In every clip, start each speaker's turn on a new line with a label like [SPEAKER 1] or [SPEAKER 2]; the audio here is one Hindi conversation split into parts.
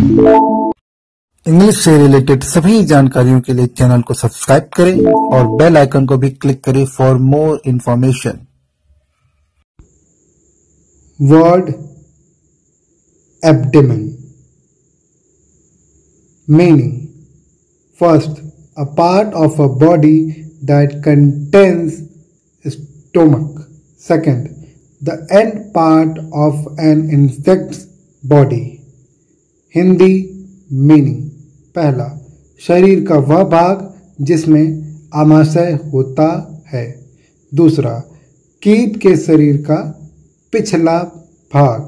[SPEAKER 1] इंग्लिश से रिलेटेड सभी जानकारियों के लिए चैनल को सब्सक्राइब करें और बेल आइकन को भी क्लिक करें for more information.
[SPEAKER 2] Word abdomen. Meaning: first, a part of a body that contains stomach. Second, the end part of an insect's body. Hindi meaning: पहला, शरीर का वह भाग जिसमें आमाशय होता है। दूसरा, कीट के शरीर का पिछला भाग।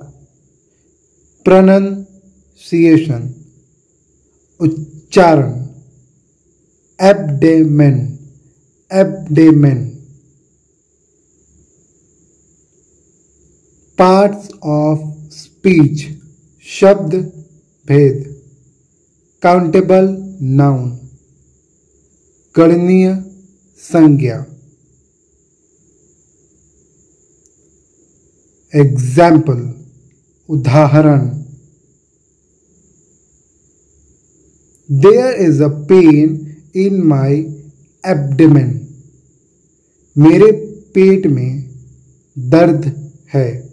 [SPEAKER 2] प्रोनंसिएशन उच्चारण: abdomen, abdomen. Parts of speech शब्द भेद। काउंटेबल नाउन गणनीय संज्ञा। एग्जाम्पल उदाहरण: There is a pain in my abdomen. मेरे पेट में दर्द है।